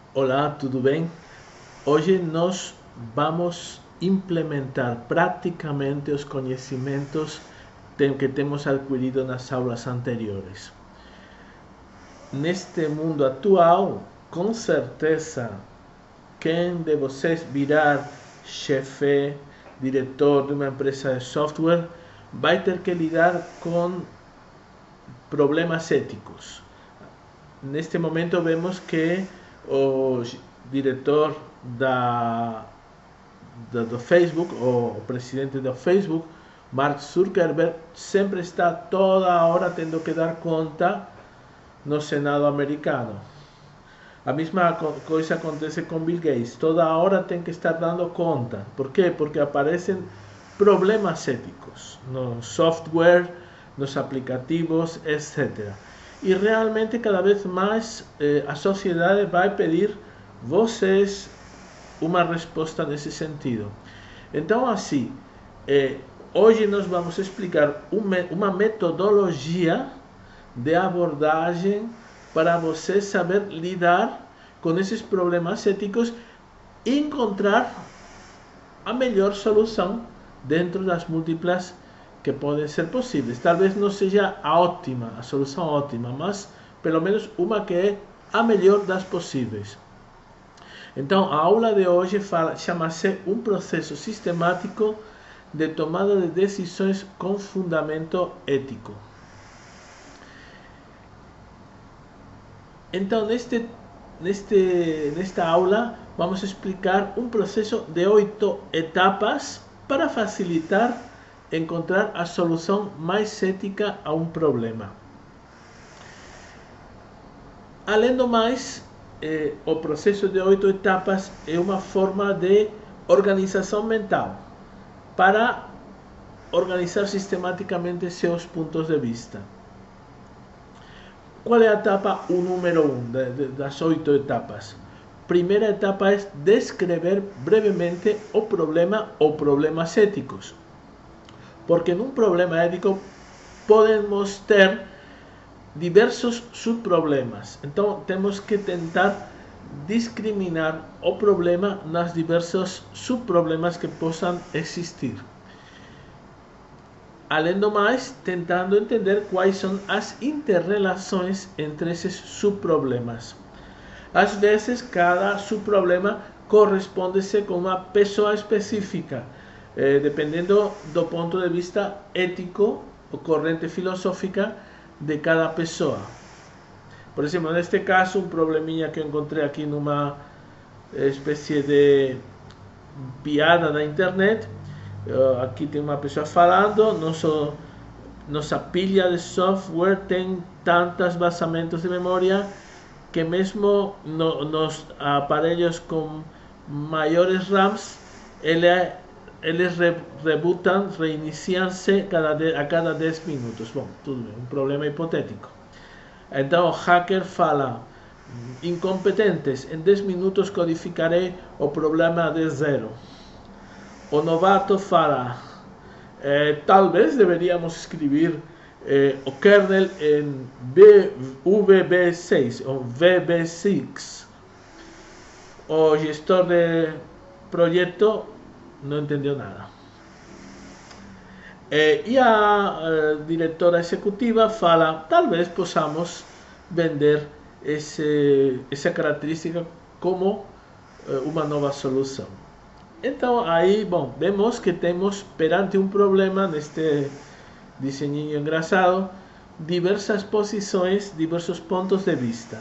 Olá, tudo bem? Hoje nós vamos implementar praticamente os conhecimentos que temos adquirido nas aulas anteriores. Neste mundo atual, com certeza, quem de vocês virar chefe, diretor de uma empresa de software, vai ter que lidar com problemas éticos. Neste momento vemos que o diretor do Facebook, o presidente do Facebook, Mark Zuckerberg, sempre está toda hora tendo que dar conta no Senado americano. A mesma coisa acontece com Bill Gates, toda hora tem que estar dando conta. Por quê? Porque aparecem problemas éticos no software, nos aplicativos, etc. E realmente cada vez mais a sociedade vai pedir vocês uma resposta nesse sentido. Então, assim, hoje nós vamos explicar uma metodologia de abordagem para você saber lidar com esses problemas éticos e encontrar a melhor solução dentro das múltiplas que podem ser possíveis. Talvez não seja a solução ótima, mas pelo menos uma que é a melhor das possíveis. Então, a aula de hoje chama-se um processo sistemático de tomada de decisões com fundamento ético. Então, nesta aula, vamos explicar um processo de 8 etapas para facilitar encontrar a solução mais ética a um problema. Além do mais, o processo de 8 etapas é uma forma de organização mental para organizar sistematicamente seus pontos de vista. Qual é a etapa número 1 das 8 etapas? Primeira etapa é descrever brevemente o problema ou problemas éticos. Porque num problema ético podemos ter diversos subproblemas. Então temos que tentar discriminar o problema nas diversos subproblemas que possam existir. Além do mais, tentando entender quais são as interrelações entre esses subproblemas. Às vezes, cada subproblema corresponde-se com uma pessoa específica, dependendo do ponto de vista ético ou corrente filosófica de cada pessoa. Por exemplo, neste caso, um probleminha que eu encontrei aqui numa espécie de piada da internet. Aqui tem uma pessoa falando, nossa pilha de software tem tantos vazamentos de memória que mesmo nos aparelhos com maiores RAMs, eles rebootam, reiniciam-se a cada 10 minutos. Bom, tudo bem, um problema hipotético. Então o hacker fala: incompetentes, em 10 minutos codificarei o problema de zero. O novato fala: talvez deveríamos escrever o kernel em VB6 ou VB6. O gestor de projeto não entendeu nada. E a diretora executiva fala: talvez possamos vender essa característica como uma nova solução. Então aí, bom, vemos que temos perante um problema, neste desenho engraçado, diversas posições, diversos pontos de vista.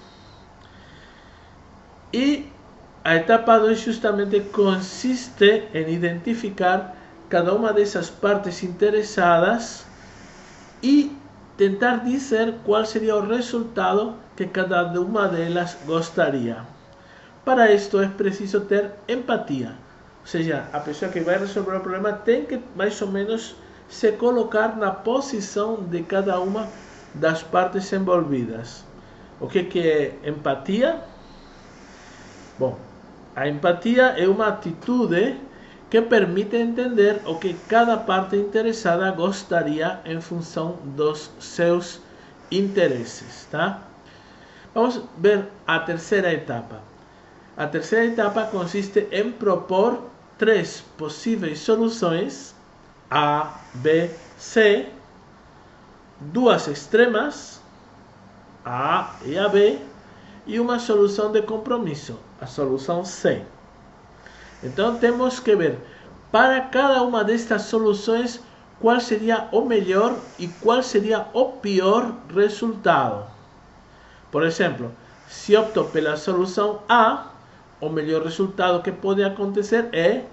E a etapa 2 justamente consiste em identificar cada uma dessas partes interessadas e tentar dizer qual seria o resultado que cada uma delas gostaria. Para isto é preciso ter empatia. Ou seja, a pessoa que vai resolver o problema tem que mais ou menos se colocar na posição de cada uma das partes envolvidas. O que é empatia? Bom, a empatia é uma atitude que permite entender o que cada parte interessada gostaria em função dos seus interesses, tá? Vamos ver a terceira etapa. A terceira etapa consiste em propor 3 possíveis soluções, A, B, C, 2 extremas, a e a B, e uma solução de compromisso, a solução C. Então temos que ver, para cada uma destas soluções, qual seria o melhor e qual seria o pior resultado. Por exemplo, se opto pela solução A, o melhor resultado que pode acontecer é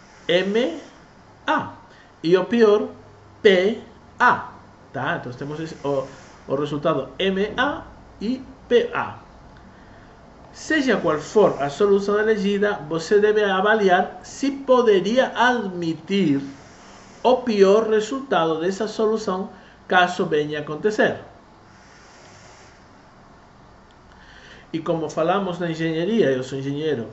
MA, e o pior, PA. Tá? Então temos o resultado MA e PA. Seja qual for a solução elegida, você deve avaliar se poderia admitir o pior resultado dessa solução caso venha a acontecer. E como falamos na engenharia, eu sou engenheiro,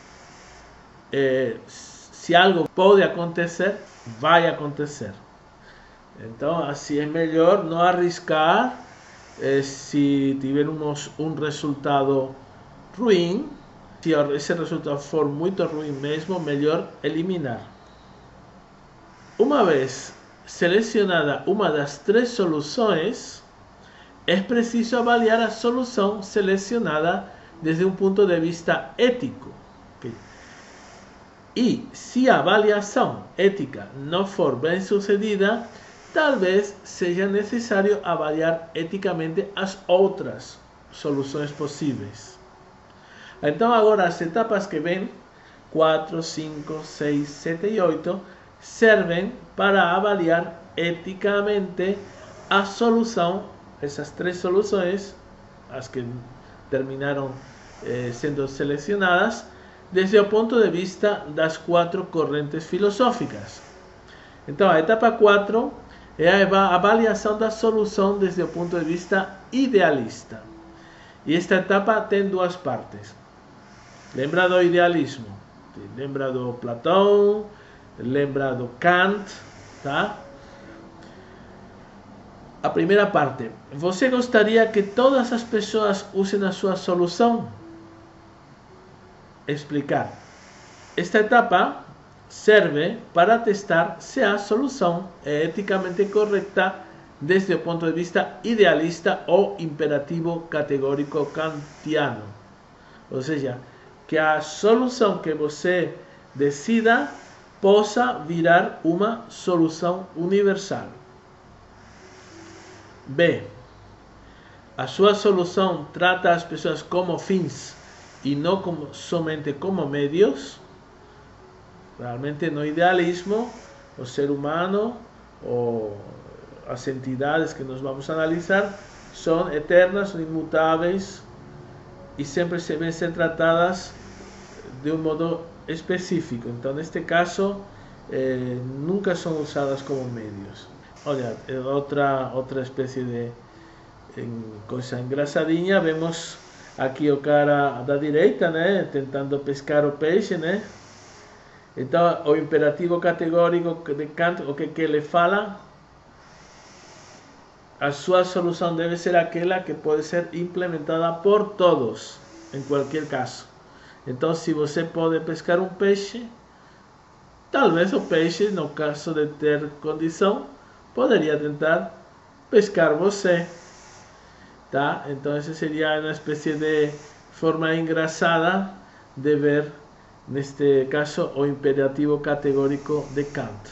se algo pode acontecer, vai acontecer. Então, assim é melhor não arriscar. Se tivermos um resultado ruim, se esse resultado for muito ruim mesmo, melhor eliminar. Uma vez selecionada uma das 3 soluções, é preciso avaliar a solução selecionada desde um ponto de vista ético. Okay? E se a avaliação ética não for bem sucedida, talvez seja necessário avaliar eticamente as outras soluções possíveis. Então agora as etapas que vêm, 4, 5, 6, 7 e 8, servem para avaliar eticamente a solução, essas 3 soluções, as que terminaram sendo selecionadas, desde o ponto de vista das 4 correntes filosóficas. Então a etapa 4 é a avaliação da solução desde o ponto de vista idealista. E esta etapa tem 2 partes. Lembra do idealismo? Lembra do Platão? Lembra do Kant? Tá? A primeira parte. Você gostaria que todas as pessoas usem a sua solução? Explicar. Esta etapa serve para testar se a solução é eticamente correta desde o ponto de vista idealista ou imperativo categórico kantiano. Ou seja, que a solução que você decida possa virar uma solução universal. B. A sua solução trata as pessoas como fins e não somente como meios. Realmente no idealismo, o ser humano ou as entidades que nós vamos analisar são eternas, são imutáveis e sempre se devem ser tratadas de um modo específico. Então, neste caso, nunca são usadas como meios. Olha, outra espécie de coisa engraçadinha. Vemos aqui o cara da direita, né, tentando pescar o peixe, né? Então, o imperativo categórico de Kant, o que ele fala, a sua solução deve ser aquela que pode ser implementada por todos, em qualquer caso. Então, se você pode pescar um peixe, talvez o peixe, no caso de ter condição, poderia tentar pescar você. Tá? Então, essa seria uma espécie de forma engraçada de ver, neste caso, o imperativo categórico de Kant.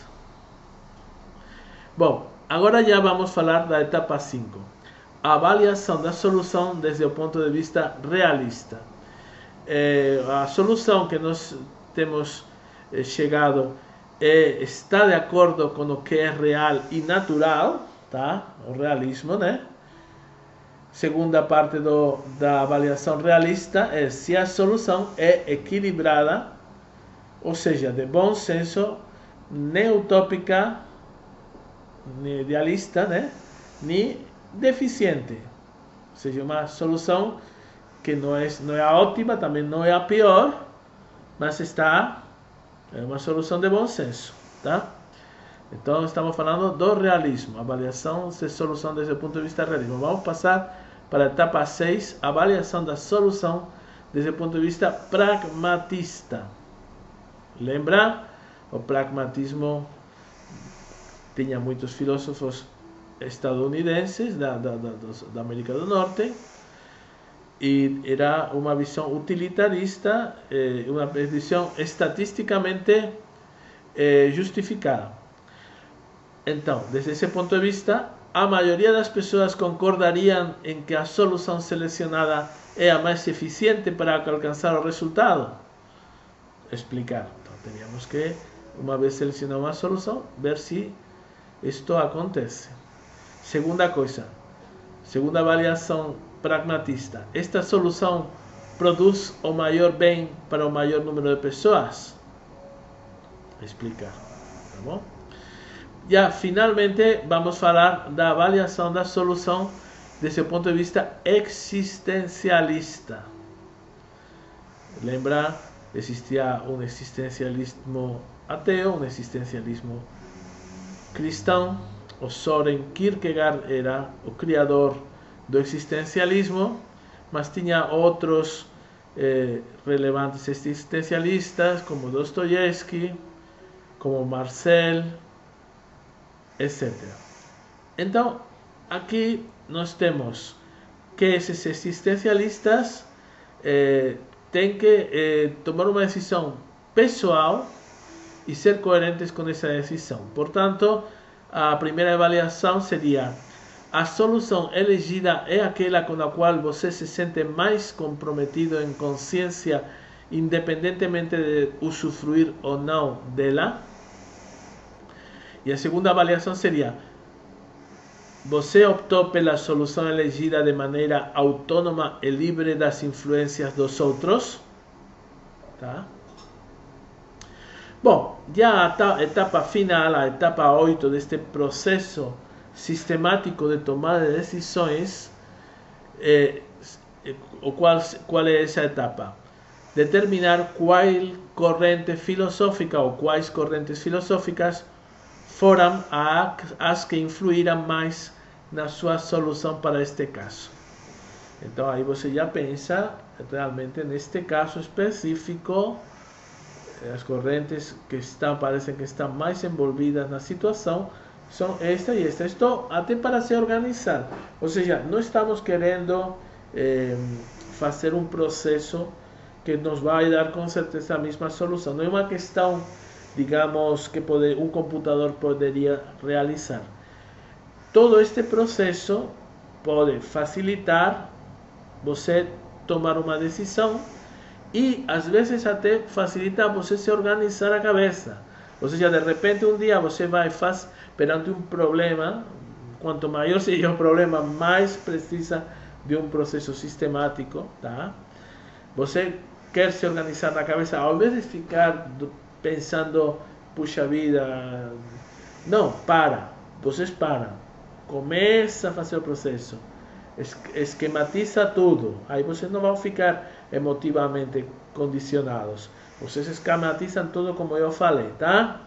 Bom, agora já vamos falar da etapa 5. A avaliação da solução desde o ponto de vista realista. A solução que nós temos chegado está de acordo com o que é real e natural, tá? O realismo, né? Segunda parte da avaliação realista é se a solução é equilibrada, ou seja, de bom senso, nem utópica, nem idealista, né? Nem deficiente. Ou seja, uma solução que não é a ótima, também não é a pior, mas é uma solução de bom senso, tá? Então, estamos falando do realismo, avaliação de solução desde o ponto de vista realismo. Vamos passar para a etapa 6, avaliação da solução desde o ponto de vista pragmatista. Lembra? O pragmatismo tinha muitos filósofos estadunidenses da América do Norte, e era uma visão utilitarista, uma visão estatisticamente justificada. Então, desde esse ponto de vista, a maioria das pessoas concordariam em que a solução selecionada é a mais eficiente para alcançar o resultado. Explicar. Então, teríamos que, uma vez selecionada uma solução, ver se isto acontece. Segunda coisa, segunda avaliação pragmatista. Esta solução produz o maior bem para o maior número de pessoas? Explicar. Tá bom? Já, finalmente, vamos falar da avaliação da solução desde o ponto de vista existencialista. Lembra, existia um existencialismo ateu, um existencialismo cristão. O Søren Kierkegaard era o criador do existencialismo, mas tinha outros relevantes existencialistas, como Dostoiévski, como Marcel, etc. Então, aqui nós temos que esses existencialistas têm que tomar uma decisão pessoal e ser coerentes com essa decisão. Portanto, a primeira avaliação seria: a solução elegida é aquela com a qual você se sente mais comprometido em consciência, independentemente de usufruir ou não dela? E a segunda avaliação seria: você optou pela solução elegida de maneira autônoma e livre das influências dos outros? Tá? Bom, já a etapa final, a etapa 8 deste processo sistemático de tomada de decisões, qual é essa etapa? Determinar qual corrente filosófica ou quais correntes filosóficas foram as que influíram mais na sua solução para este caso. Então aí você já pensa realmente neste caso específico, as correntes que parecem que estão mais envolvidas na situação são esta e esta. Isto até para se organizar. Ou seja, não estamos querendo fazer um processo que nos vai dar com certeza a mesma solução. Não é uma questão, digamos, que um computador poderia realizar. Todo este processo pode facilitar você tomar uma decisão e, às vezes, até facilita você se organizar a cabeça. Ou seja, de repente, um dia você vai perante um problema. Quanto maior seja o problema, mais precisa de um processo sistemático, tá? Você quer se organizar na cabeça, ao invés de ficar pensando, puxa vida, não, vocês param, começa a fazer o processo, esquematiza tudo, aí vocês não vão ficar emotivamente condicionados, vocês esquematizam tudo como eu falei, tá?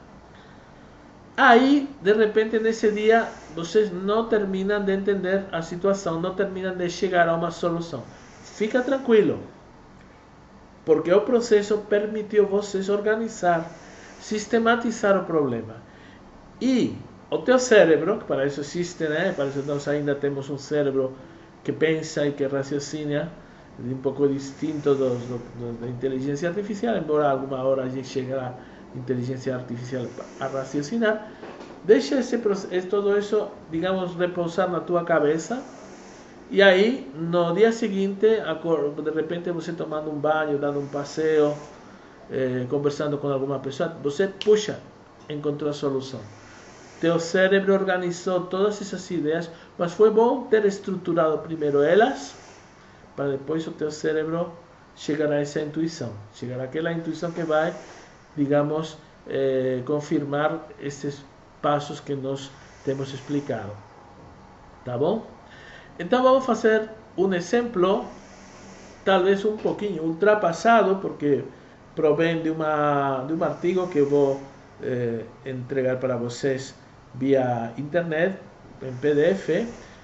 Aí, de repente, nesse dia, vocês não terminam de entender a situação, não terminam de chegar a uma solução. Fica tranquilo, porque o processo permitiu vocês organizar, sistematizar o problema. E o teu cérebro, que para isso existe, né? Para isso nós ainda temos um cérebro que pensa e que raciocina, um pouco distinto da inteligência artificial, embora alguma hora a gente chegue à inteligência artificial a raciocinar. Deixa todo isso, digamos, repousar na tua cabeça. E aí, no dia seguinte, de repente você tomando um banho, dando um passeio, conversando com alguma pessoa, você, puxa, encontrou a solução. Teu cérebro organizou todas essas ideias, mas foi bom ter estruturado primeiro elas, para depois o teu cérebro chegar a essa intuição. Chegar àquela intuição que vai, digamos, confirmar esses passos que nós temos explicado. Tá bom? Então vamos fazer um exemplo, talvez um pouquinho ultrapassado, porque provém de um artigo que eu vou entregar para vocês via internet, em PDF,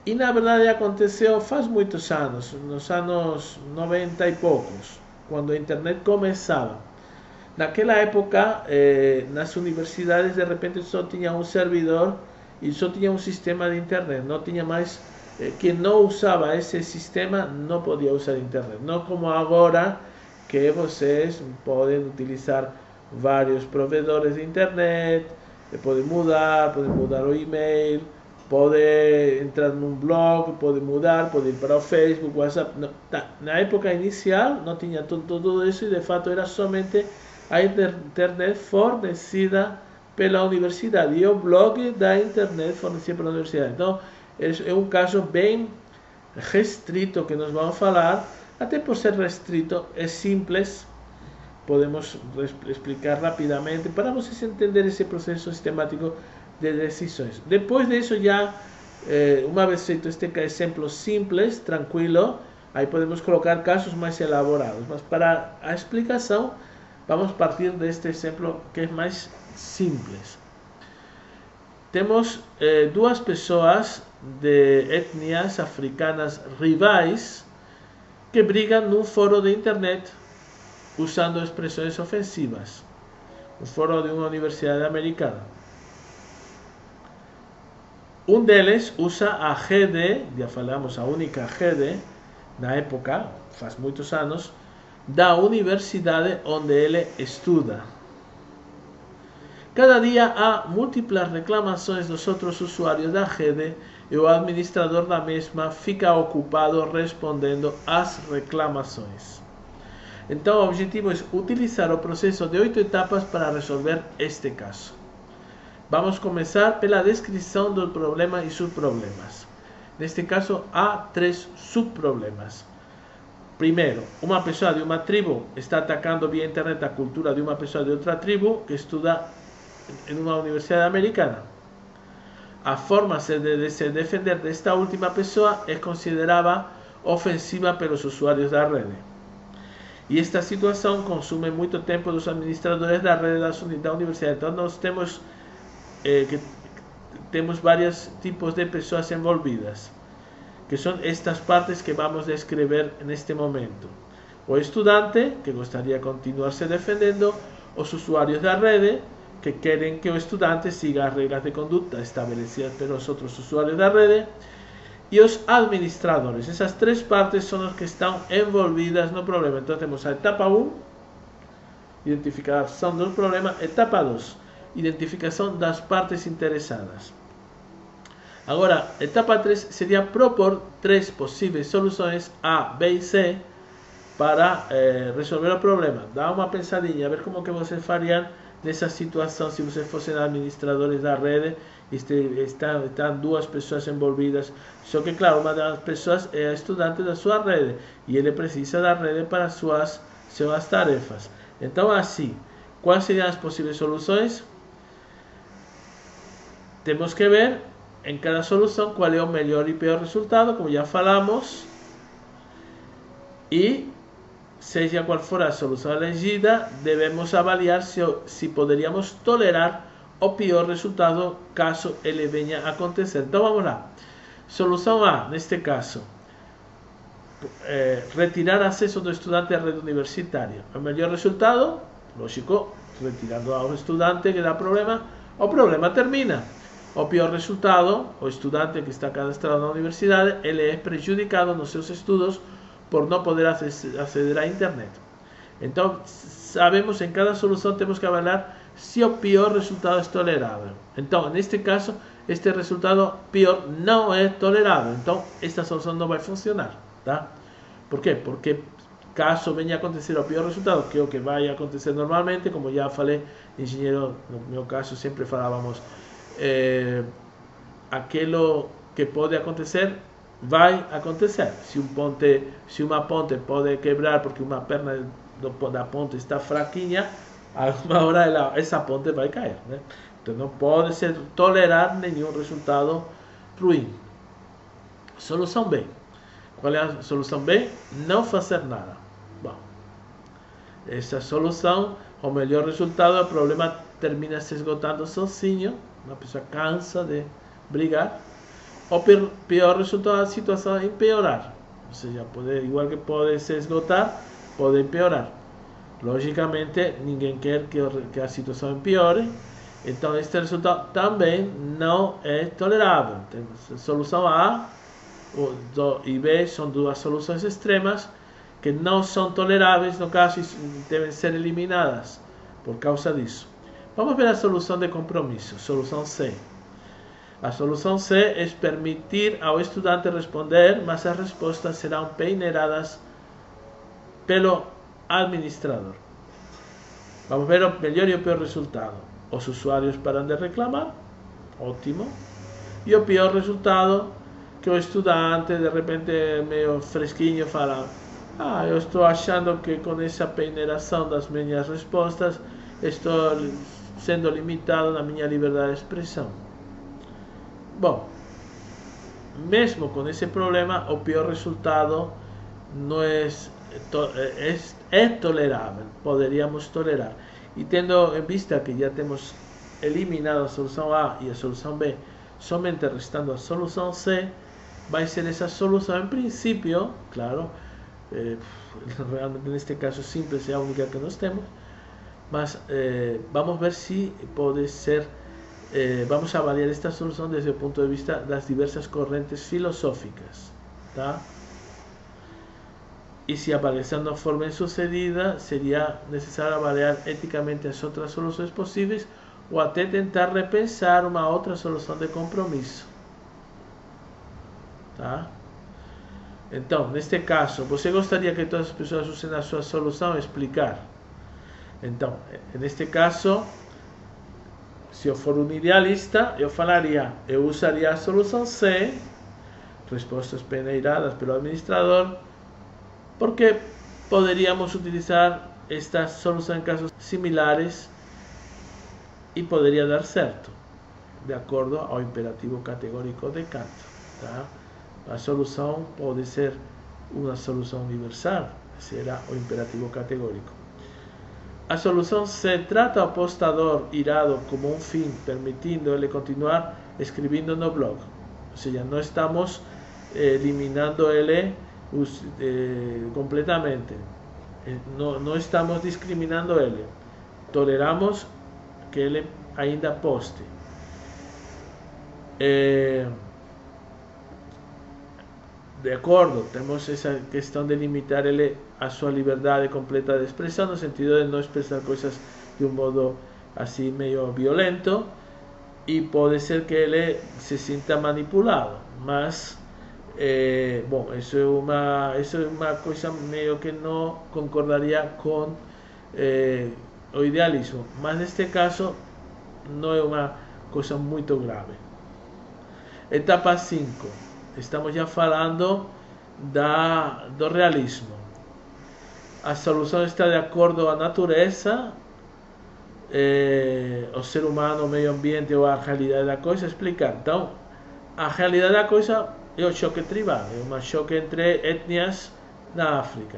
E na verdade aconteceu faz muitos anos, nos anos 90 e poucos, quando a internet começava. Naquela época, nas universidades, de repente só tinha um servidor e só tinha um sistema de internet. Não tinha mais, quem não usava esse sistema não podia usar internet. Não como agora, que vocês podem utilizar vários provedores de internet, podem mudar o e-mail, pode entrar num blog, pode mudar, pode ir para o Facebook, WhatsApp. Não, na época inicial não tinha tudo isso e de fato era somente a internet fornecida pela universidade e o blog da internet fornecida pela universidade. Então é um caso bem restrito que nós vamos falar, até por ser restrito é simples, podemos explicar rapidamente para vocês entenderem esse processo sistemático de decisões. Depois disso, já uma vez feito este exemplo simples, tranquilo, aí podemos colocar casos mais elaborados. Mas para a explicação, vamos partir deste exemplo que é mais simples. Temos duas pessoas de etnias africanas rivais que brigam num fórum de internet usando expressões ofensivas. Um fórum de uma universidade americana. Um deles usa a rede, já falamos, a única rede, na época, faz muitos anos, da universidade onde ele estuda. Cada dia há múltiplas reclamações dos outros usuários da rede e o administrador da mesma fica ocupado respondendo às reclamações. Então, o objetivo é utilizar o processo de 8 etapas para resolver este caso. Vamos começar pela descrição do problema e subproblemas. Neste caso, há 3 subproblemas. Primeiro, uma pessoa de uma tribo está atacando via internet a cultura de uma pessoa de outra tribo que estuda em uma universidade americana. A forma de se defender desta última pessoa é considerada ofensiva pelos usuários da rede. E esta situação consome muito tempo dos administradores da rede da universidade. Então, nós temos vários tipos de pessoas envolvidas, que são estas partes que vamos descrever neste momento. O estudante, que gostaria de continuar se defendendo, os usuários da rede, que querem que o estudante siga as regras de conduta estabelecidas pelos outros usuários da rede, e os administradores. Essas 3 partes são as que estão envolvidas no problema. Então temos a etapa 1, identificação do problema. Etapa 2, identificação das partes interessadas. Agora, etapa 3 seria propor 3 possíveis soluções A, B e C para resolver o problema. Dá uma pensadinha, a ver como que vocês fariam nessa situação se vocês fossem administradores da rede e estão 2 pessoas envolvidas. Só que, claro, uma das pessoas é a estudante da sua rede e ele precisa da rede para suas tarefas. Então, assim, quais seriam as possíveis soluções? Temos que ver em cada solução qual é o melhor e pior resultado, como já falamos, e seja qual for a solução elegida, devemos avaliar se poderíamos tolerar o pior resultado caso ele venha a acontecer. Então vamos lá. Solução A, neste caso, retirar acesso do estudante à rede universitária. O melhor resultado, lógico, retirando ao estudante que dá problema, o problema termina. O pior resultado, o estudante que está cadastrado na universidade, ele é prejudicado nos seus estudos por não poder aceder à internet. Então, sabemos em cada solução temos que avaliar se o pior resultado é tolerável. Então, neste caso, este resultado pior não é tolerável. Então, esta solução não vai funcionar, tá? Por quê? Porque caso venha a acontecer o pior resultado, que é o que vai acontecer normalmente, como já falei, engenheiro, no meu caso, sempre falávamos, aquilo que pode acontecer vai acontecer. Se uma ponte pode quebrar porque uma perna da ponte está fraquinha, alguma hora essa ponte vai cair, né? Então não pode ser tolerar nenhum resultado ruim. Solução B. Qual é a solução B? Não fazer nada. Bom, essa solução, o melhor resultado, o problema termina se esgotando sozinho. Uma pessoa cansa de brigar o pior resultado da situação é empeorar. Ou seja, igual que pode se esgotar, pode empeorar. Logicamente, ninguém quer que a situação empeore, então este resultado também não é tolerável. Temos solução A e B são duas soluções extremas que não são toleráveis, no caso, devem ser eliminadas por causa disso. Vamos ver a solução de compromisso, solução C. A solução C é permitir ao estudante responder, mas as respostas serão peneiradas pelo administrador. Vamos ver o melhor e o pior resultado. Os usuários param de reclamar, ótimo. E o pior resultado, que o estudante de repente meio fresquinho fala: eu estou achando que com essa peneiração das minhas respostas estou sendo limitado na minha liberdade de expressão. Bom, mesmo com esse problema, o pior resultado não é tolerável, poderíamos tolerar. E tendo em vista que já temos eliminado a solução A e a solução B, somente restando a solução C, vai ser essa solução, em princípio, claro, realmente neste caso simples é a única que nós temos, mas vamos ver se pode ser, vamos avaliar esta solução desde o ponto de vista das diversas correntes filosóficas, tá? E se aparecer de forma insucedida, seria necessário avaliar eticamente as outras soluções possíveis ou até tentar repensar uma outra solução de compromisso, tá? Então, neste caso, você gostaria que todas as pessoas usem a sua solução? Explicar. Então, neste caso, se eu for um idealista, eu usaria a solução C, respostas peneiradas pelo administrador, porque poderíamos utilizar esta solução em casos similares e poderia dar certo, de acordo ao imperativo categórico de Kant, tá? A solução pode ser uma solução universal, será o imperativo categórico. A solução C trata o postador irado como um fim, permitindo ele continuar escrevendo no blog. Ou seja, não estamos eliminando ele completamente. Não estamos discriminando ele. Toleramos que ele ainda poste. De acordo, temos essa questão de limitar ele a sua liberdade completa de expressão, no sentido de não expressar coisas de um modo assim meio violento, e pode ser que ele se sinta manipulado, mas bom, isso é uma coisa meio que não concordaria com o idealismo, mas neste caso não é uma coisa muito grave. Etapa 5. Estamos já falando do realismo. A solução está de acordo com a natureza, o ser humano, o meio ambiente ou a realidade da coisa. Explicar. Então, a realidade da coisa é o choque tribal, é um choque entre etnias na África.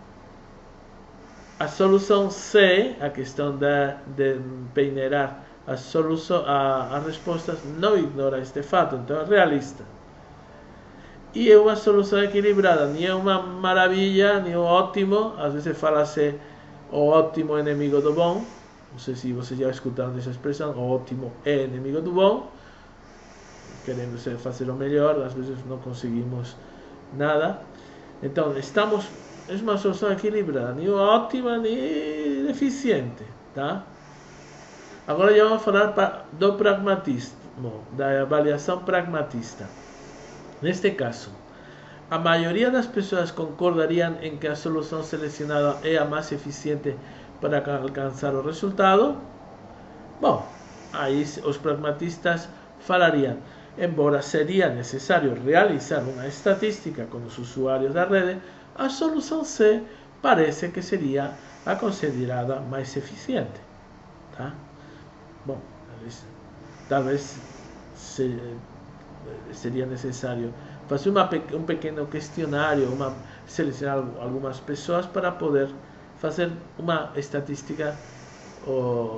A solução C, a questão de peneirar as respostas, não ignora este fato, então é realista. E é uma solução equilibrada, nem é uma maravilha, nem um ótimo. Às vezes fala-se o ótimo é inimigo do bom. Não sei se vocês já escutaram essa expressão, o ótimo é inimigo do bom. Queremos fazer o melhor, às vezes não conseguimos nada. Então, é uma solução equilibrada, nem ótima, nem deficiente, tá? Agora já vamos falar do pragmatismo, da avaliação pragmatista. Neste caso, a maioria das pessoas concordariam em que a solução selecionada é a mais eficiente para alcançar o resultado? Bom, aí os pragmatistas falariam: embora seria necessário realizar uma estatística com os usuários da rede, a solução C parece que seria a considerada mais eficiente, tá? Bom, talvez seria necessário fazer um pequeno questionário, selecionar algumas pessoas para poder fazer uma estatística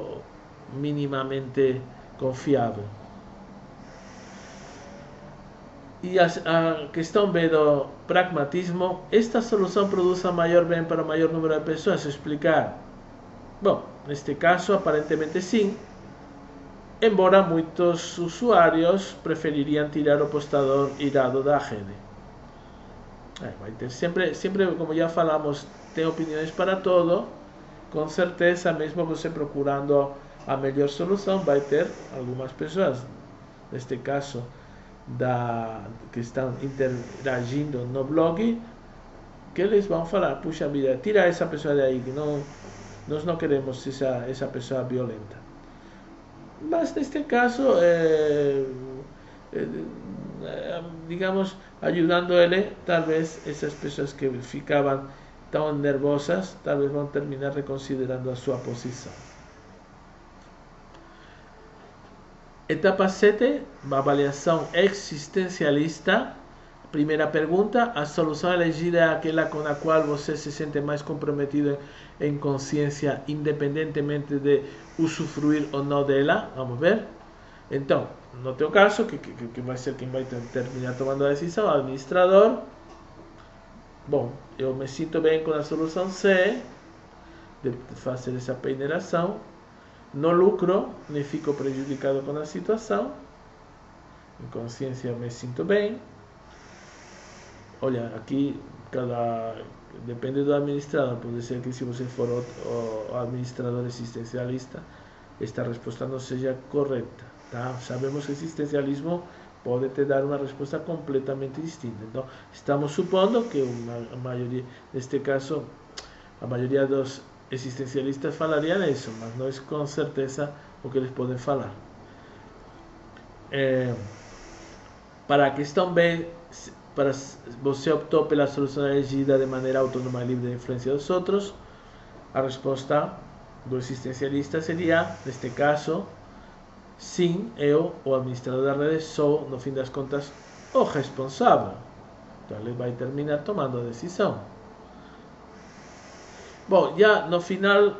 minimamente confiável. E a questão B do pragmatismo, esta solução produz maior bem para o maior número de pessoas? Explicar. Bom, neste caso, aparentemente sim, embora muitos usuários prefeririam tirar o postador irado da rede. Vai ter sempre, como já falamos, tem opiniões para todo. Com certeza, mesmo você procurando a melhor solução, vai ter algumas pessoas, neste caso, que estão interagindo no blog, que eles vão falar: puxa vida, tira essa pessoa daí, que nós não queremos essa pessoa violenta. Mas neste caso, digamos, ajudando ele, talvez essas pessoas que ficavam tão nervosas, talvez vão terminar reconsiderando a sua posição. Etapa 7, avaliação existencialista. Primeira pergunta: a solução elegida é aquela com a qual você se sente mais comprometido em consciência, independentemente de usufruir ou não dela? Vamos ver. Então, no teu caso, que vai ser quem vai terminar tomando a decisão, o administrador. Bom, eu me sinto bem com a solução C, de fazer essa peneiração. No lucro, nem fico prejudicado com a situação. Em consciência, me sinto bem. Olha, aqui depende do administrador. Pode ser que, se você for o administrador existencialista, esta resposta não seja correta. Tá? Sabemos que o existencialismo pode te dar uma resposta completamente distinta. Então, estamos supondo que a maioria, neste caso, a maioria dos existencialistas falariam isso, mas não é com certeza o que eles podem falar. Para a questão B, você optou pela solução elegida de maneira autônoma e livre da influência dos outros, a resposta do existencialista seria, neste caso, sim, eu, o administrador da rede, sou, no fim das contas, o responsável. Então ele vai terminar tomando a decisão. Bom, já no final,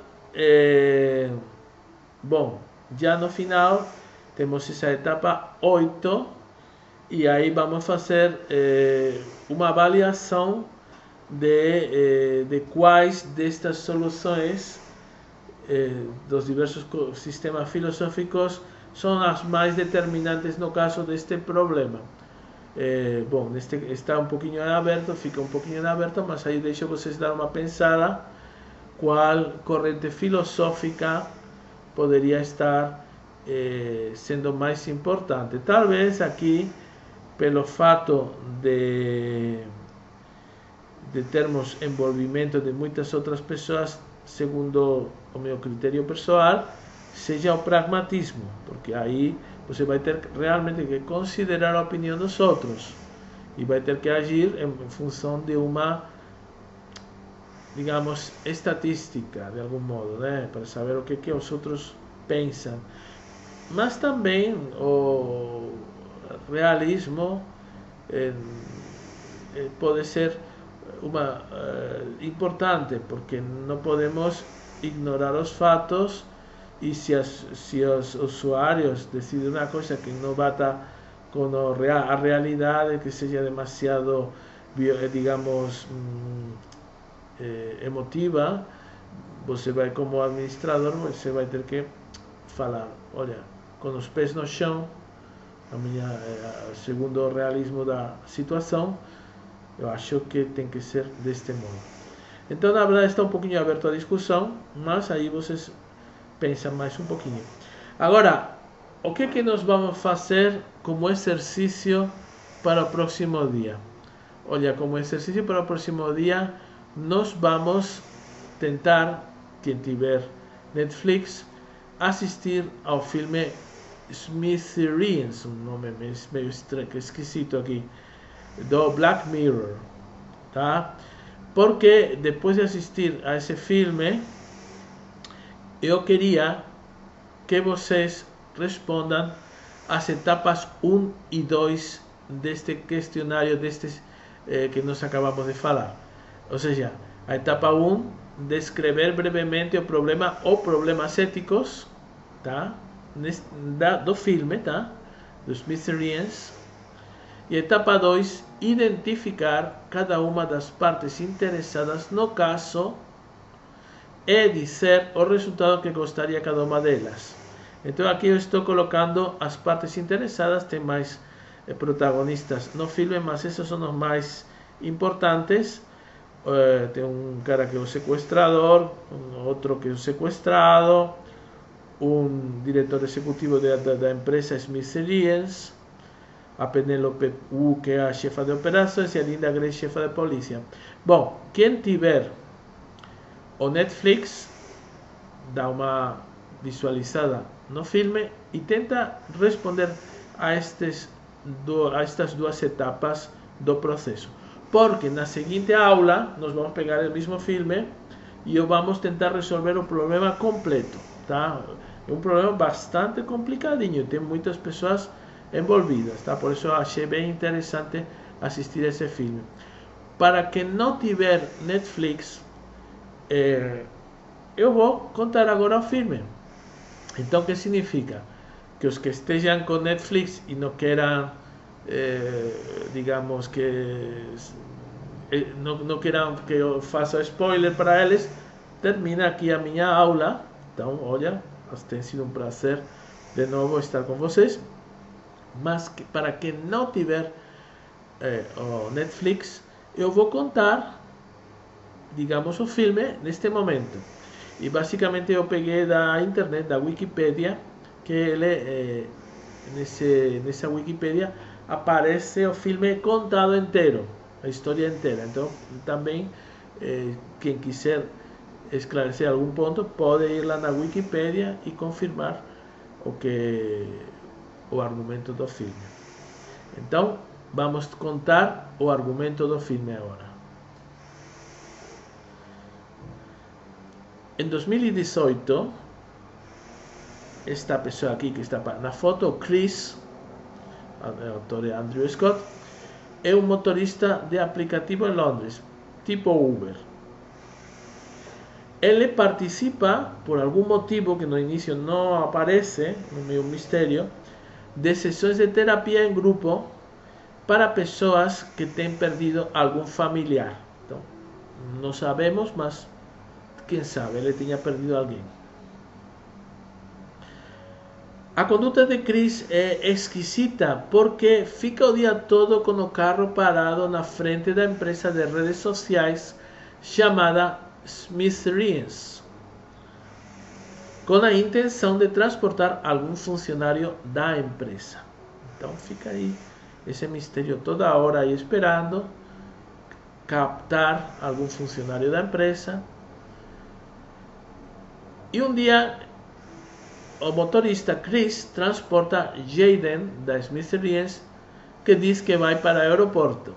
temos essa etapa 8, e aí vamos fazer uma avaliação de quais destas soluções dos diversos sistemas filosóficos são as mais determinantes no caso deste problema. Bom, está um pouquinho em aberto, fica um pouquinho em aberto, mas aí deixo vocês dar uma pensada qual corrente filosófica poderia estar sendo mais importante. Talvez aqui, pelo fato de termos envolvimento de muitas outras pessoas, segundo o meu critério pessoal, seja o pragmatismo, porque aí você vai ter realmente que considerar a opinião dos outros e vai ter que agir em função de uma, digamos, estatística, de algum modo, né? Para saber o que os outros pensam. Mas também o realismo pode ser importante, porque não podemos ignorar os fatos, e se os usuários decidem uma coisa que não bata com a realidade, que seja demasiado, digamos, emotiva, você vai, como administrador, você vai ter que falar: olha, com os pés no chão, segundo o realismo da situação, eu acho que tem que ser deste modo. Então, na verdade, está um pouquinho aberto a discussão, mas aí vocês pensam mais um pouquinho. Agora, o que nós vamos fazer como exercício para o próximo dia? Olha, como exercício para o próximo dia, nós vamos tentar, quem tiver Netflix, assistir ao filme Smithereens, um nome meio esquisito aqui, do Black Mirror, tá? Porque depois de assistir a esse filme, eu queria que vocês respondam as etapas 1 e 2 deste questionário que nós acabamos de falar. Ou seja, a etapa 1, descrever brevemente o problema ou problemas éticos, tá? Do filme, tá? Dos Smithereens. E etapa 2, identificar cada uma das partes interessadas no caso e dizer o resultado que gostaria cada uma delas. Então aqui eu estou colocando as partes interessadas, tem mais protagonistas no filme, mas esses são os mais importantes. Tem um cara que é o sequestrador, outro que é o sequestrado, um diretor executivo da empresa Smithsonian, a Penélope Wu, que é a chefa de operações, e a Linda Gray, chefa de polícia. Bom, quem tiver o Netflix, dá uma visualizada no filme e tenta responder a estas duas etapas do processo. Porque na seguinte aula nós vamos pegar o mesmo filme e vamos tentar resolver o problema completo, tá? É um problema bastante complicadinho, tem muitas pessoas envolvidas, tá? Por isso eu achei bem interessante assistir esse filme. Para quem não tiver Netflix, eu vou contar agora o filme. Então, o que significa? Que os que estejam com Netflix e não queiram, digamos que não queiram que eu faça spoiler para eles, termina aqui a minha aula. Então, olha, tem sido um prazer de novo estar com vocês. Mas para quem não tiver o Netflix, eu vou contar, digamos, o filme neste momento. E basicamente eu peguei da internet, da Wikipedia, que ele, nessa Wikipedia aparece o filme contado inteiro, a história inteira. Então também quem quiser esclarecer algum ponto pode ir lá na Wikipedia e confirmar o argumento do filme. Então vamos contar o argumento do filme agora. Em 2018, esta pessoa aqui que está na foto, Chris, o autor é Andrew Scott, é um motorista de aplicativo em Londres, tipo Uber. Ele participa, por algum motivo que no início não aparece, no meio mistério, de sessões de terapia em grupo para pessoas que têm perdido algum familiar. Então, não sabemos, mas quem sabe, ele tinha perdido alguém. A conduta de Chris é esquisita porque fica o dia todo com o carro parado na frente da empresa de redes sociais chamada Smithsonian, com a intenção de transportar algum funcionário da empresa. Então fica aí esse mistério toda hora aí esperando captar algum funcionário da empresa. E um dia o motorista Chris transporta Jaden da Smithsonian, que diz que vai para o aeroporto.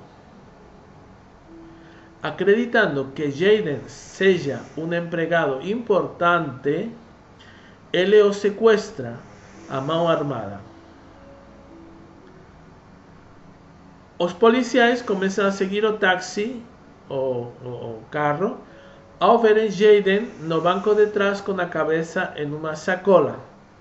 Acreditando que Jaden seja um empregado importante, ele o sequestra a mão armada. Os policiais começam a seguir o táxi, o carro, ao verem Jaden no banco de trás com a cabeça em uma sacola.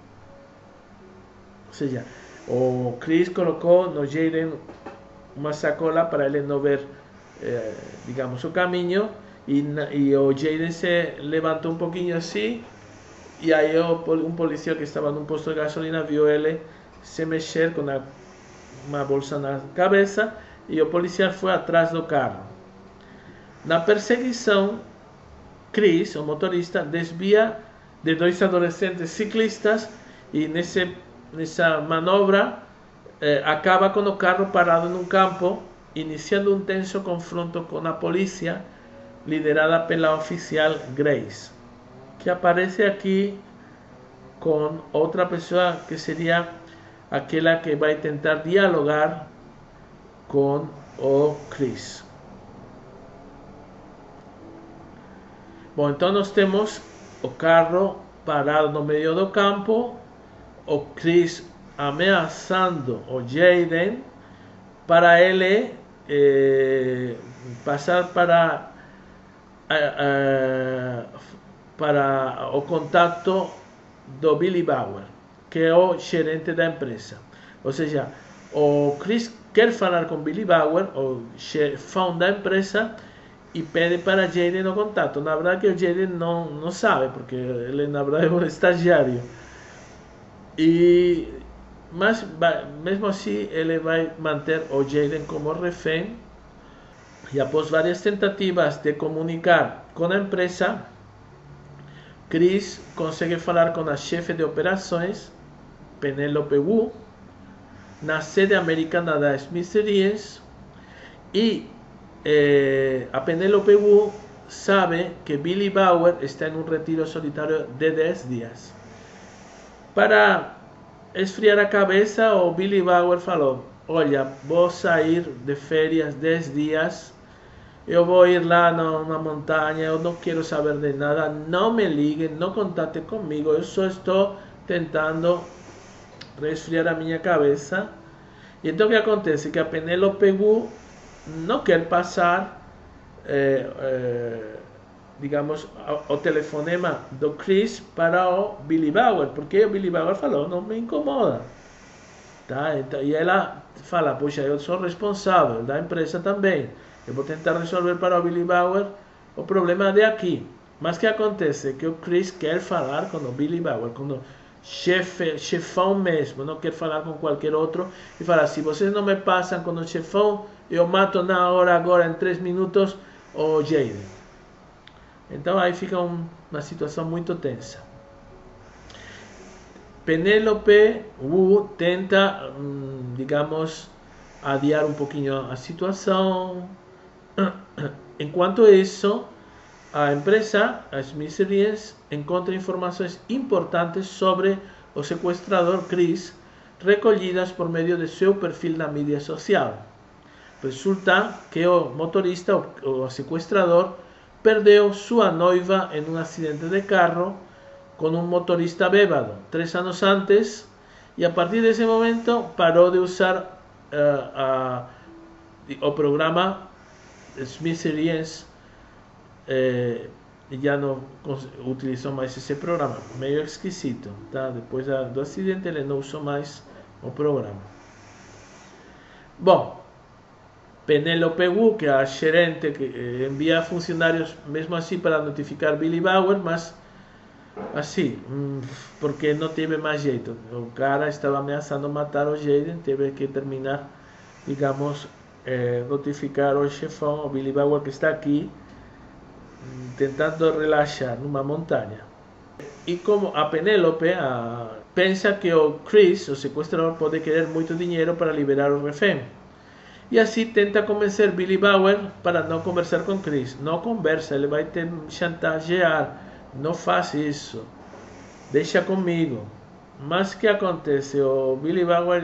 Ou seja, o Chris colocou no Jaden uma sacola para ele não ver, digamos, o caminho, e o Jaden se levantou um pouquinho assim, e aí um policial que estava num posto de gasolina viu ele se mexer com uma bolsa na cabeça, e o policial foi atrás do carro. Na perseguição, Chris, o motorista, desvia de dois adolescentes ciclistas e nessa manobra acaba com o carro parado num campo, iniciando um tenso confronto com a polícia, liderada pela oficial Grace, que aparece aqui com outra pessoa que seria aquela que vai tentar dialogar com o Chris. Bom, então nós temos o carro parado no meio do campo, o Chris ameaçando o Jaden para ele passar para o contato do Billy Bauer, que é o gerente da empresa. Ou seja, o Chris quer falar com Billy Bauer, o chefão da empresa, e pede para Jaden o contato. Na verdade que o Jaden não sabe, porque ele na verdade é um estagiário. Mas mesmo assim ele vai manter o Jaden como refém. E após várias tentativas de comunicar com a empresa, Chris consegue falar com a chefe de operações, Penelope Wu, na sede americana da Smithsonian, e a Penelope Wu sabe que Billy Bauer está em um retiro solitário de 10 dias. Para esfriar a cabeça, o Billy Bauer falou: olha, vou sair de férias 10 dias, eu vou ir lá na montanha, eu não quero saber de nada, não me liguem, não contatem comigo, eu só estou tentando resfriar a minha cabeça. E então o que acontece? Que a Penelope Wu não quer passar, digamos, o telefonema do Chris para o Billy Bauer, porque o Billy Bauer falou: não me incomoda. Tá? Então, e ela fala: puxa, eu sou responsável da empresa também, eu vou tentar resolver para o Billy Bauer o problema de aqui. Mas o que acontece? Que o Chris quer falar com o Billy Bauer, com o chefão mesmo, não quer falar com qualquer outro, e fala: se vocês não me passam com o chefão, eu mato na hora, agora, em 3 minutos, o Jaden. Então aí fica uma situação muito tensa. Penelope Wu tenta, digamos, adiar um pouquinho a situação. Enquanto isso, a empresa, a Smithsonian, encontra informações importantes sobre o sequestrador Chris, recolhidas por meio de seu perfil na mídia social. Resulta que o motorista, o sequestrador, perdeu sua noiva em um acidente de carro com um motorista bêbado 3 anos antes, e a partir desse momento parou de usar o programa Smithsonian, e já não utilizou mais esse programa. Meio esquisito, tá? Depois do acidente ele não usou mais o programa. Bom, Penelope Wu, que é a gerente, que envia funcionários mesmo assim para notificar Billy Bauer, mas assim, porque não teve mais jeito. O cara estava ameaçando matar o Jaden, teve que terminar, digamos, notificar o chefão, o Billy Bauer, que está aqui, tentando relaxar numa montanha. E como a Penelope pensa que o Chris, o sequestrador, pode querer muito dinheiro para liberar o refém, e assim tenta convencer Billy Bauer para não conversar com Chris. Não conversa, ele vai te chantagear, não faz isso, deixa comigo. Mas o que acontece? O Billy Bauer,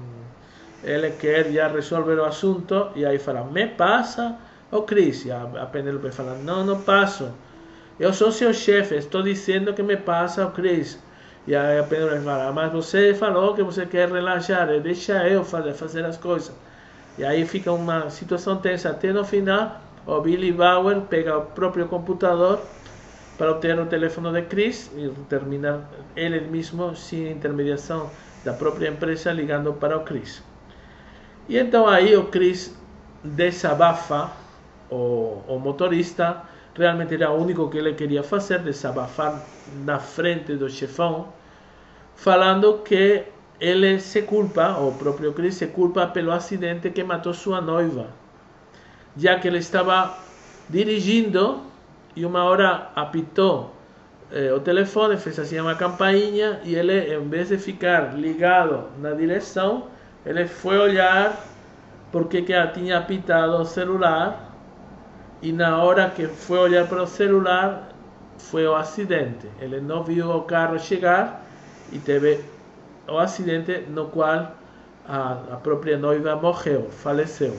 ele quer já resolver o assunto, e aí fala: me passa o Chris. E a Penelope fala: não passo, eu sou seu chefe, estou dizendo que me passa o Chris. E aí a Penelope fala: mas você falou que você quer relaxar, deixa eu fazer as coisas. E aí fica uma situação tensa, até no final o Billy Bauer pega o próprio computador para obter o telefone de Chris e termina ele mesmo, sem intermediação da própria empresa, ligando para o Chris. E então aí o Chris desabafa o motorista. Realmente era o único que ele queria fazer, desabafar na frente do chefão, falando que ele se culpa, o próprio Chris se culpa pelo acidente que matou sua noiva, já que ele estava dirigindo e uma hora apitou o telefone, fez assim uma campainha, e ele, em vez de ficar ligado na direção, ele foi olhar porque que tinha apitado o celular, e na hora que foi olhar para o celular foi o acidente. Ele não viu o carro chegar e teve o acidente no qual a própria noiva morreu, faleceu.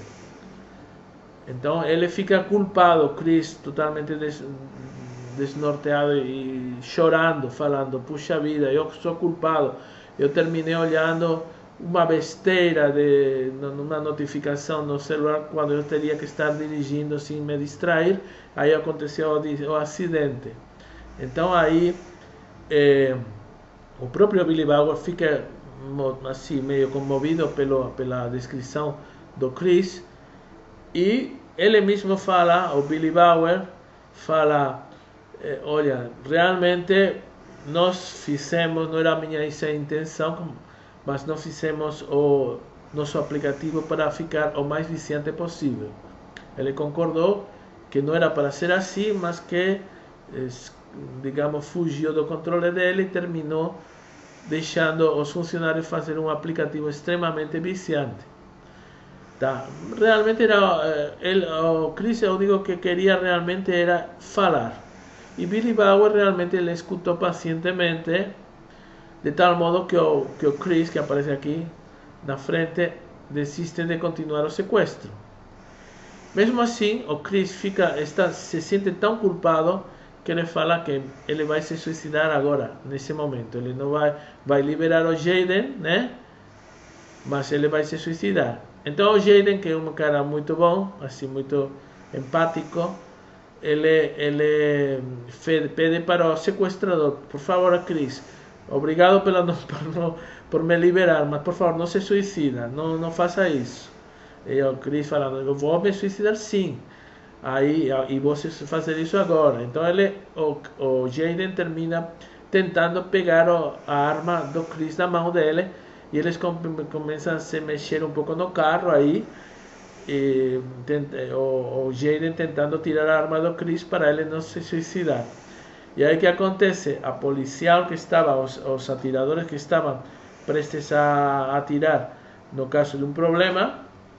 Então ele fica culpado, Chris, totalmente desnorteado e chorando, falando: puxa vida, eu sou culpado, eu terminei olhando uma besteira numa notificação no celular quando eu teria que estar dirigindo sem me distrair, aí aconteceu o acidente. Então aí o próprio Billy Bauer fica assim meio comovido pela descrição do Chris, e ele mesmo fala, o Billy Bauer fala, olha, realmente nós fizemos, não era minha essa a intenção, mas nós fizemos o nosso aplicativo para ficar o mais viciante possível. Ele concordou que não era para ser assim, mas que, digamos, fugiu do controle dele e terminou deixando os funcionários fazer um aplicativo extremamente viciante. Tá? Realmente era o Chris, eu digo que queria realmente era falar, e Billy Bauer realmente ele escutou pacientemente, de tal modo que o Chris, que aparece aqui na frente, desiste de continuar o sequestro. Mesmo assim, o Chris se sente tão culpado que ele fala que ele vai se suicidar agora, nesse momento. Ele não vai liberar o Jaden, né? Mas ele vai se suicidar. Então o Jaden, que é um cara muito bom, assim, muito empático, ele pede para o sequestrador: por favor, Chris, obrigado por me liberar, mas por favor, não se suicida, não faça isso. E o Chris falando: eu vou me suicidar sim, e você fazer isso agora. Então o Jaden termina tentando pegar a arma do Chris na mão dele, e eles começam a se mexer um pouco no carro aí, e o Jaden tentando tirar a arma do Chris para ele não se suicidar. E aí o que acontece? A policial que estava, os atiradores que estavam prestes a atirar no caso de um problema,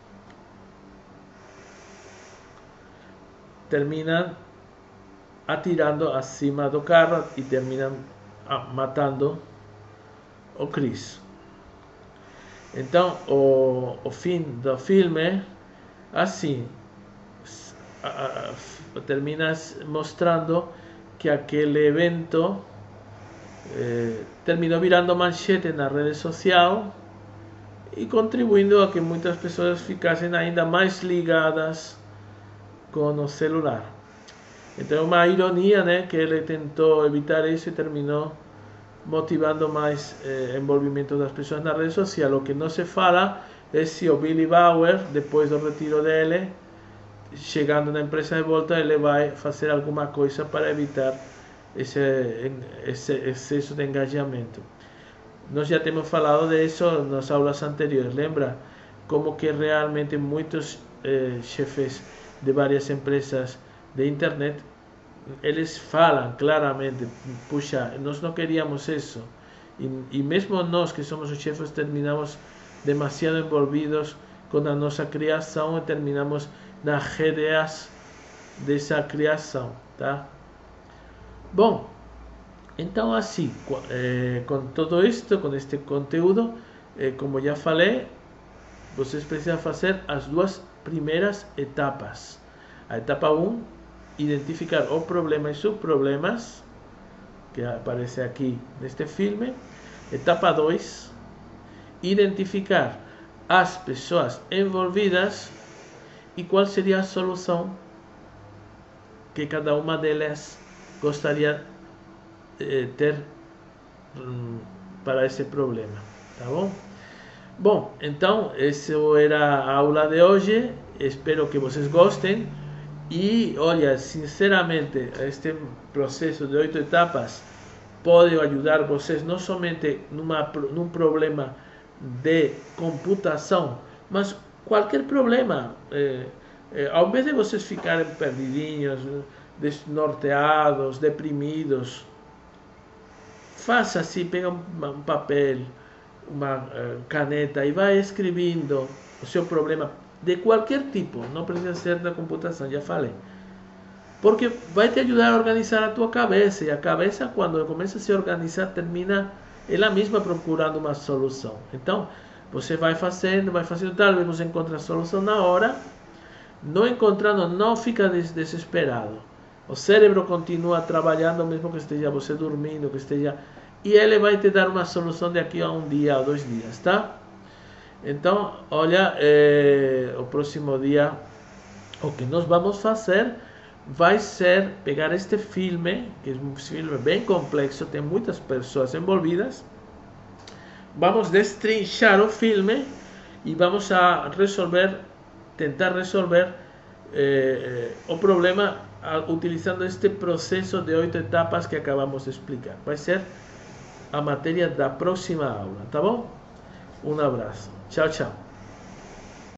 terminam atirando acima do carro e terminam matando o Chris. Então o fim do filme, assim, termina mostrando que aquele evento terminou virando manchete na rede social e contribuindo a que muitas pessoas ficassem ainda mais ligadas com o celular. Então é uma ironia, né, que ele tentou evitar isso e terminou motivando mais envolvimento das pessoas na rede social. O que não se fala é se o Billy Bauer, depois do retiro dele, chegando na empresa de volta, ele vai fazer alguma coisa para evitar esse excesso de engajamento. Nós já temos falado disso nas aulas anteriores. Lembra como que realmente muitos chefes de várias empresas de internet, eles falam claramente: puxa, nós não queríamos isso, e mesmo nós que somos os chefes terminamos demasiado envolvidos com a nossa criação e terminamos nas rédeas dessa criação, tá? Bom, então assim, com todo isto, com este conteúdo, como já falei, vocês precisam fazer as duas primeiras etapas. A etapa 1, identificar o problema e subproblemas, que aparece aqui neste filme. Etapa 2, identificar as pessoas envolvidas e qual seria a solução que cada uma delas gostaria de ter para esse problema, tá bom? Bom, então essa era a aula de hoje. Espero que vocês gostem. E olha, sinceramente, este processo de 8 etapas pode ajudar vocês não somente num problema de computação, mas qualquer problema. Ao invés de vocês ficarem perdidinhos, desnorteados, deprimidos, faça assim: pega um papel, uma caneta e vai escrevendo o seu problema, de qualquer tipo, não precisa ser da computação, já falei, porque vai te ajudar a organizar a tua cabeça, e a cabeça, quando começa a se organizar, termina ela mesma procurando uma solução. Então você vai fazendo, talvez você encontre a solução na hora. Não encontrando, não fica desesperado. O cérebro continua trabalhando mesmo que esteja você dormindo, e ele vai te dar uma solução daqui a um dia ou 2 dias, tá? Então, olha, o próximo dia, o que nós vamos fazer vai ser pegar este filme, que é um filme bem complexo, tem muitas pessoas envolvidas. Vamos destrinchar o filme e vamos a resolver tentar resolver o problema utilizando este proceso de 8 etapas que acabamos de explicar. Vai ser a matéria da próxima aula, tá bom? Um abraço. Tchau, tchau.